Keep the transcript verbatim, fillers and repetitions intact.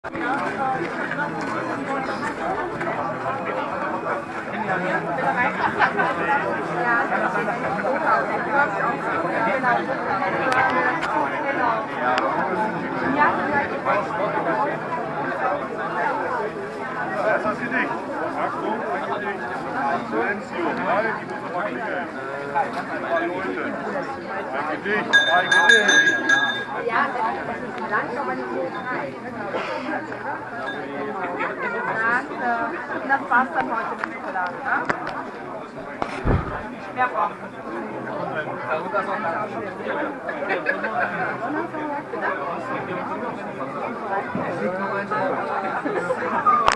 Das hast du nicht. Achtung, Silencio, nein, die muss aber klingeln. Zwei Leute. Ein Gedicht, ein Gedicht. Ja, das ist lang, aber nicht so frei. Das war's dann heute mit Schokolade, ne? Wer braucht das?